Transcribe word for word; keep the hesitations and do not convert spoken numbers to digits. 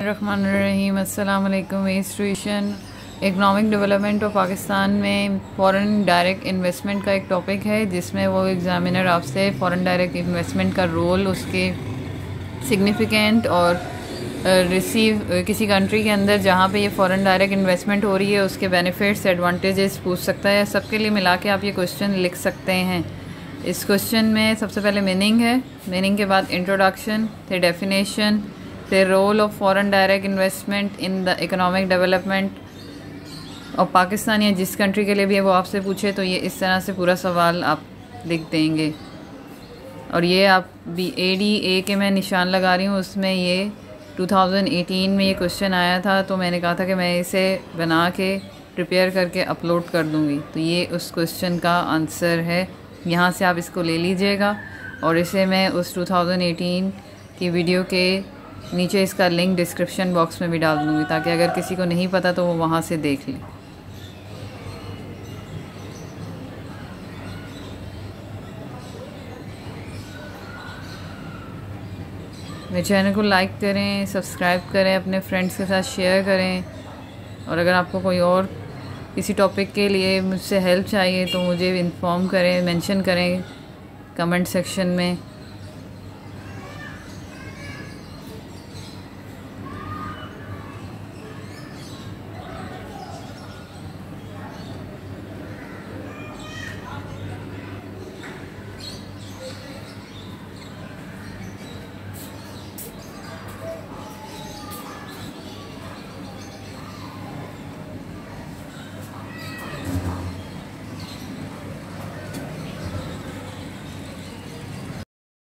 बिस्मिल्लाहिर्रहमानिर्रहीम। अस्सलाम वालेकुम। Institution economic development of Pakistan में फ़ॉरेन डायरेक्ट इन्वेस्टमेंट का एक टॉपिक है, जिसमें वो एग्ज़ामिनर आपसे फ़ॉरेन डायरेक्ट इन्वेस्टमेंट का रोल, उसके सिग्निफिकेंट और रिसीव किसी कंट्री के अंदर जहाँ पे ये फ़ॉरेन डायरेक्ट इन्वेस्टमेंट हो रही है उसके बेनिफिट्स एडवांटेजेस पूछ सकता है। सबके लिए मिला के आप ये क्वेश्चन लिख सकते हैं। इस क्वेश्चन में सबसे पहले मीनिंग है, मीनिंग के बाद इंट्रोडक्शन, फिर डेफिनेशन, फिर role of foreign direct investment in the economic development और पाकिस्तान या जिस कंट्री के लिए भी वो आपसे पूछे तो ये इस तरह से पूरा सवाल आप लिख देंगे। और ये आप बी ए डी ए के मैं निशान लगा रही हूँ, उसमें ये दो हज़ार अठारह में ये क्वेश्चन आया था, तो मैंने कहा था कि मैं इसे बना के प्रिपेयर करके अपलोड कर दूँगी। तो ये उस क्वेश्चन का आंसर है, यहाँ से आप इसको ले लीजिएगा और इसे मैं उस दो हज़ार अठारह की वीडियो के नीचे इसका लिंक डिस्क्रिप्शन बॉक्स में भी डाल दूँगी, ताकि अगर किसी को नहीं पता तो वो वहाँ से देख लें। मेरे चैनल को लाइक करें, सब्सक्राइब करें, अपने फ्रेंड्स के साथ शेयर करें। और अगर आपको कोई और किसी टॉपिक के लिए मुझसे हेल्प चाहिए तो मुझे इन्फॉर्म करें, मेंशन करें कमेंट सेक्शन में।